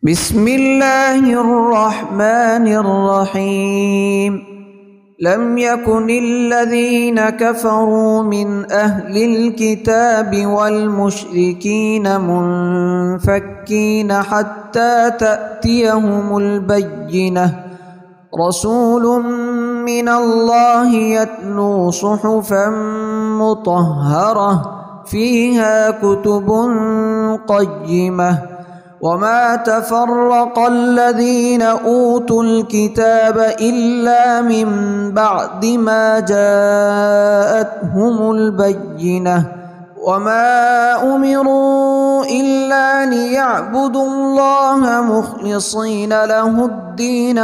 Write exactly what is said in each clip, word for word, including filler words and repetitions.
بسم الله الرحمن الرحيم. لم يكن الذين كفروا من أهل الكتاب والمشركين منفكين حتى تأتيهم البينة، رسول من الله يتلو صحفا مطهرة فيها كتب قيمة. وما تفرق الذين أوتوا الكتاب إلا من بعد ما جاءتهم البينة. وما أمروا إلا ليعبدوا الله مخلصين له الدين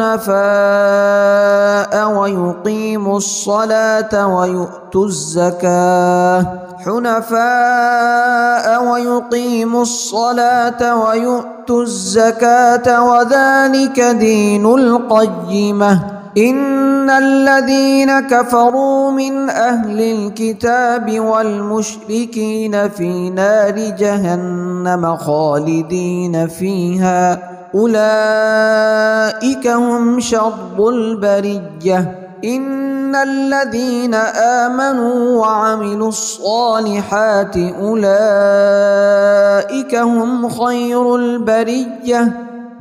حنفاء ويقيموا الصلاة ويؤتوا الزكاة حنفاء ويقيموا الصلاة ويؤتوا الزكاة وذلك دين القيمة. إن الذين كفروا من أهل الكتاب والمشركين في نار جهنم خالدين فيها، أولئك هم شر البرية. إن الذين آمنوا وعملوا الصالحات أولئك هم خير البرية،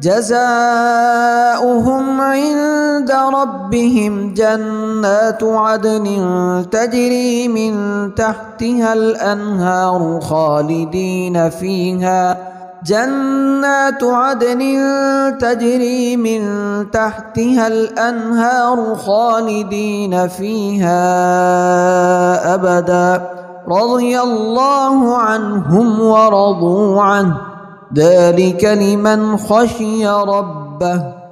جزاؤهم عند ربهم جنات عدن تجري من تحتها الأنهار خالدين فيها جنات عدن تجري من تحتها الأنهار خالدين فيها أبدا، رضي الله عنهم ورضوا عنه، ذلك لمن خشي ربه.